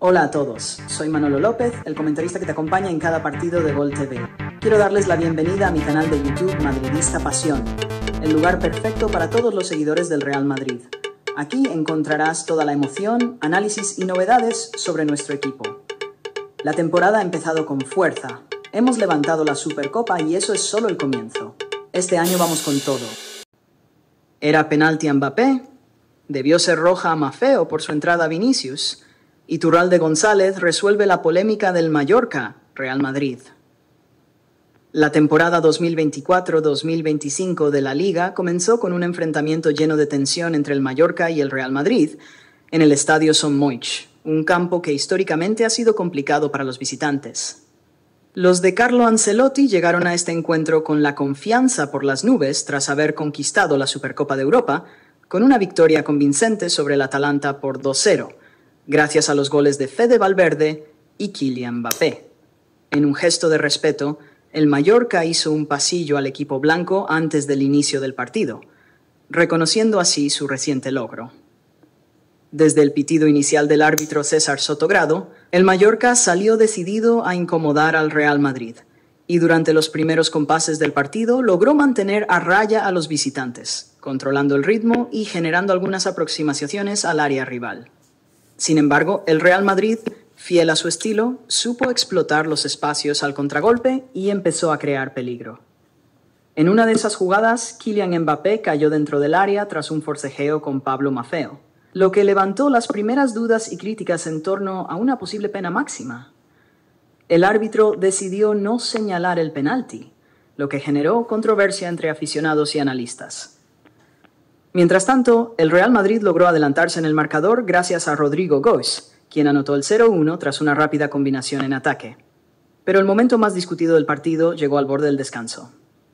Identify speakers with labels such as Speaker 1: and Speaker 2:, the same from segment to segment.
Speaker 1: Hola a todos, soy Manolo López, el comentarista que te acompaña en cada partido de Gol TV. Quiero darles la bienvenida a mi canal de YouTube Madridista Pasión, el lugar perfecto para todos los seguidores del Real Madrid. Aquí encontrarás toda la emoción, análisis y novedades sobre nuestro equipo. La temporada ha empezado con fuerza. Hemos levantado la Supercopa y eso es solo el comienzo. Este año vamos con todo. ¿Era penalti a Mbappé? ¿Debió ser roja a Maffeo por su entrada a Vinicius? Iturralde González resuelve la polémica del Mallorca, Real Madrid. La temporada 2024-2025 de la Liga comenzó con un enfrentamiento lleno de tensión entre el Mallorca y el Real Madrid en el Estadio Son Moix, un campo que históricamente ha sido complicado para los visitantes. Los de Carlo Ancelotti llegaron a este encuentro con la confianza por las nubes tras haber conquistado la Supercopa de Europa, con una victoria convincente sobre el Atalanta por 2-0, gracias a los goles de Fede Valverde y Kylian Mbappé. En un gesto de respeto, el Mallorca hizo un pasillo al equipo blanco antes del inicio del partido, reconociendo así su reciente logro. Desde el pitido inicial del árbitro César Sotogrado, el Mallorca salió decidido a incomodar al Real Madrid, y durante los primeros compases del partido logró mantener a raya a los visitantes, controlando el ritmo y generando algunas aproximaciones al área rival. Sin embargo, el Real Madrid, fiel a su estilo, supo explotar los espacios al contragolpe y empezó a crear peligro. En una de esas jugadas, Kylian Mbappé cayó dentro del área tras un forcejeo con Pablo Maffeo, lo que levantó las primeras dudas y críticas en torno a una posible pena máxima. El árbitro decidió no señalar el penalti, lo que generó controversia entre aficionados y analistas. Mientras tanto, el Real Madrid logró adelantarse en el marcador gracias a Rodrigo Goes, quien anotó el 0-1 tras una rápida combinación en ataque. Pero el momento más discutido del partido llegó al borde del descanso.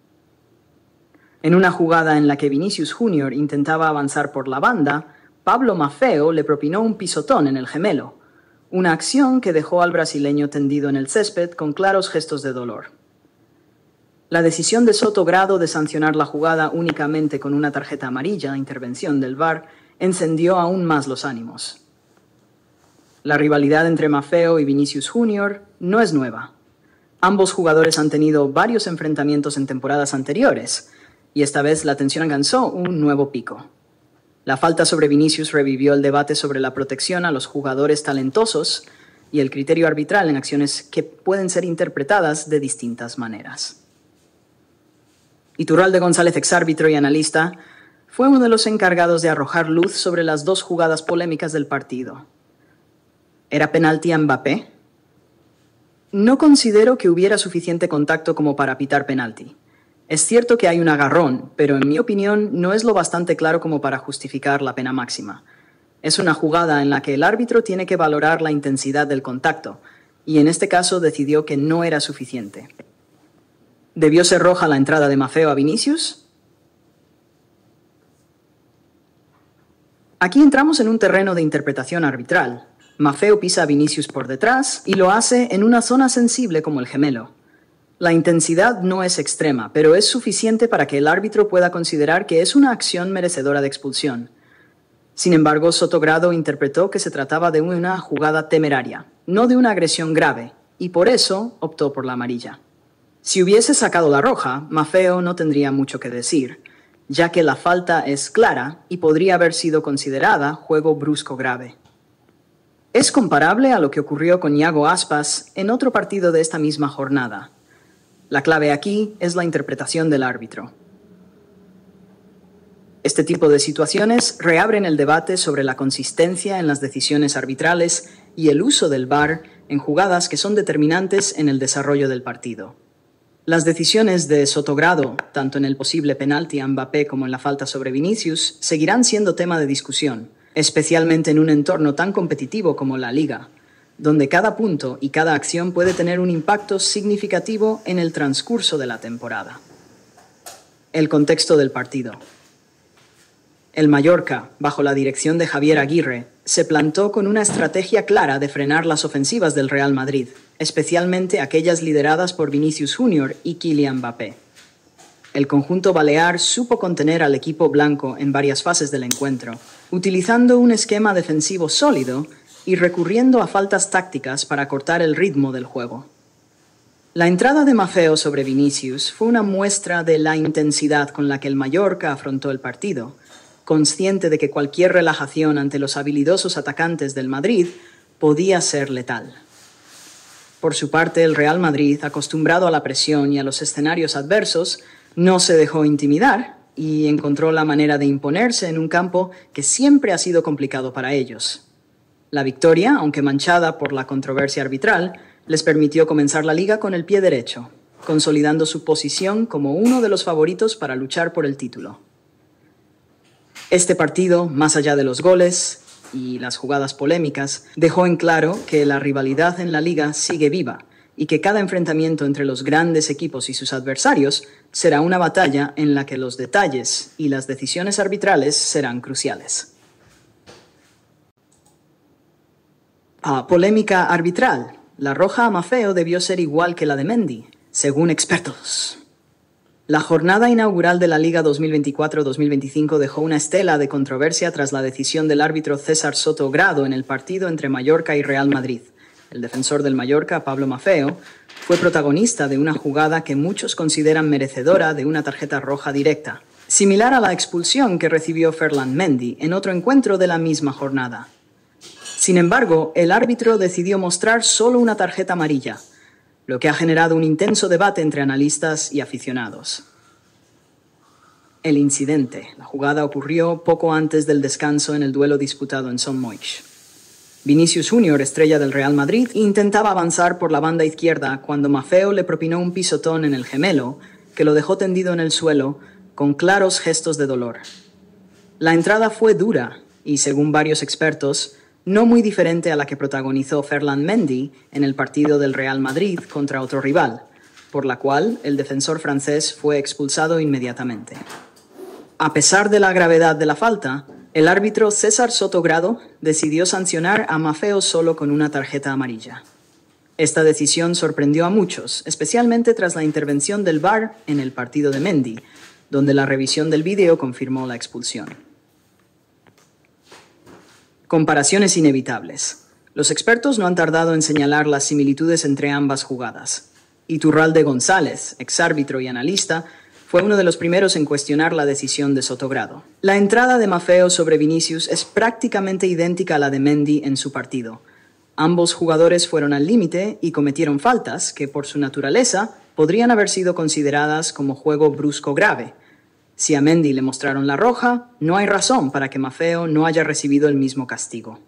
Speaker 1: En una jugada en la que Vinicius Jr. intentaba avanzar por la banda, Pablo Maffeo le propinó un pisotón en el gemelo, una acción que dejó al brasileño tendido en el césped con claros gestos de dolor. La decisión de Sotogrado de sancionar la jugada únicamente con una tarjeta amarilla, intervención del VAR, encendió aún más los ánimos. La rivalidad entre Maffeo y Vinicius Jr. no es nueva. Ambos jugadores han tenido varios enfrentamientos en temporadas anteriores, y esta vez la tensión alcanzó un nuevo pico. La falta sobre Vinicius revivió el debate sobre la protección a los jugadores talentosos y el criterio arbitral en acciones que pueden ser interpretadas de distintas maneras. Iturralde González, exárbitro y analista, fue uno de los encargados de arrojar luz sobre las dos jugadas polémicas del partido. ¿Era penalti a Mbappé? No considero que hubiera suficiente contacto como para pitar penalti. Es cierto que hay un agarrón, pero en mi opinión no es lo bastante claro como para justificar la pena máxima. Es una jugada en la que el árbitro tiene que valorar la intensidad del contacto, y en este caso decidió que no era suficiente. ¿Debió ser roja la entrada de Maffeo a Vinicius? Aquí entramos en un terreno de interpretación arbitral. Maffeo pisa a Vinicius por detrás y lo hace en una zona sensible como el gemelo. La intensidad no es extrema, pero es suficiente para que el árbitro pueda considerar que es una acción merecedora de expulsión. Sin embargo, Sotogrado interpretó que se trataba de una jugada temeraria, no de una agresión grave, y por eso optó por la amarilla. Si hubiese sacado la roja, Maffeo no tendría mucho que decir, ya que la falta es clara y podría haber sido considerada juego brusco grave. Es comparable a lo que ocurrió con Iago Aspas en otro partido de esta misma jornada. La clave aquí es la interpretación del árbitro. Este tipo de situaciones reabren el debate sobre la consistencia en las decisiones arbitrales y el uso del VAR en jugadas que son determinantes en el desarrollo del partido. Las decisiones de Sotogrado, tanto en el posible penalti a Mbappé como en la falta sobre Vinicius, seguirán siendo tema de discusión, especialmente en un entorno tan competitivo como la Liga, donde cada punto y cada acción puede tener un impacto significativo en el transcurso de la temporada. El contexto del partido. El Mallorca, bajo la dirección de Javier Aguirre, se plantó con una estrategia clara de frenar las ofensivas del Real Madrid, especialmente aquellas lideradas por Vinicius Jr. y Kylian Mbappé. El conjunto balear supo contener al equipo blanco en varias fases del encuentro, utilizando un esquema defensivo sólido y recurriendo a faltas tácticas para cortar el ritmo del juego. La entrada de Maffeo sobre Vinicius fue una muestra de la intensidad con la que el Mallorca afrontó el partido, consciente de que cualquier relajación ante los habilidosos atacantes del Madrid podía ser letal. Por su parte, el Real Madrid, acostumbrado a la presión y a los escenarios adversos, no se dejó intimidar y encontró la manera de imponerse en un campo que siempre ha sido complicado para ellos. La victoria, aunque manchada por la controversia arbitral, les permitió comenzar la liga con el pie derecho, consolidando su posición como uno de los favoritos para luchar por el título. Este partido, más allá de los goles y las jugadas polémicas, dejó en claro que la rivalidad en la liga sigue viva y que cada enfrentamiento entre los grandes equipos y sus adversarios será una batalla en la que los detalles y las decisiones arbitrales serán cruciales. Polémica arbitral. La roja a Maffeo debió ser igual que la de Mendy, según expertos. La jornada inaugural de la Liga 2024-2025 dejó una estela de controversia tras la decisión del árbitro César Soto Grado en el partido entre Mallorca y Real Madrid. El defensor del Mallorca, Pablo Maffeo, fue protagonista de una jugada que muchos consideran merecedora de una tarjeta roja directa, similar a la expulsión que recibió Ferland Mendy en otro encuentro de la misma jornada. Sin embargo, el árbitro decidió mostrar solo una tarjeta amarilla, lo que ha generado un intenso debate entre analistas y aficionados. El incidente. La jugada ocurrió poco antes del descanso en el duelo disputado en Son Moix. Vinicius Junior, estrella del Real Madrid, intentaba avanzar por la banda izquierda cuando Maffeo le propinó un pisotón en el gemelo que lo dejó tendido en el suelo con claros gestos de dolor. La entrada fue dura y, según varios expertos, no muy diferente a la que protagonizó Ferland Mendy en el partido del Real Madrid contra otro rival, por la cual el defensor francés fue expulsado inmediatamente. A pesar de la gravedad de la falta, el árbitro César Soto Grado decidió sancionar a Maffeo solo con una tarjeta amarilla. Esta decisión sorprendió a muchos, especialmente tras la intervención del VAR en el partido de Mendy, donde la revisión del vídeo confirmó la expulsión. Comparaciones inevitables. Los expertos no han tardado en señalar las similitudes entre ambas jugadas. Iturralde González, exárbitro y analista, fue uno de los primeros en cuestionar la decisión de Soto Grado. La entrada de Maffeo sobre Vinicius es prácticamente idéntica a la de Mendy en su partido. Ambos jugadores fueron al límite y cometieron faltas que, por su naturaleza, podrían haber sido consideradas como juego brusco grave. Si a Mendy le mostraron la roja, no hay razón para que Maffeo no haya recibido el mismo castigo.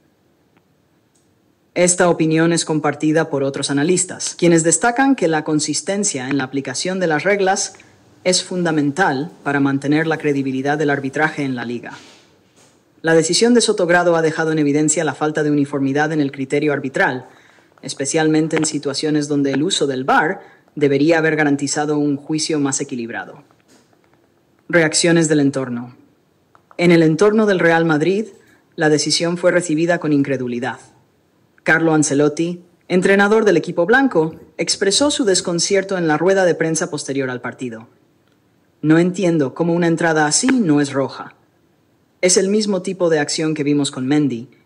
Speaker 1: Esta opinión es compartida por otros analistas, quienes destacan que la consistencia en la aplicación de las reglas es fundamental para mantener la credibilidad del arbitraje en la liga. La decisión de Soto Grado ha dejado en evidencia la falta de uniformidad en el criterio arbitral, especialmente en situaciones donde el uso del VAR debería haber garantizado un juicio más equilibrado. Reacciones del entorno. En el entorno del Real Madrid, la decisión fue recibida con incredulidad. Carlo Ancelotti, entrenador del equipo blanco, expresó su desconcierto en la rueda de prensa posterior al partido. No entiendo cómo una entrada así no es roja. Es el mismo tipo de acción que vimos con Mendy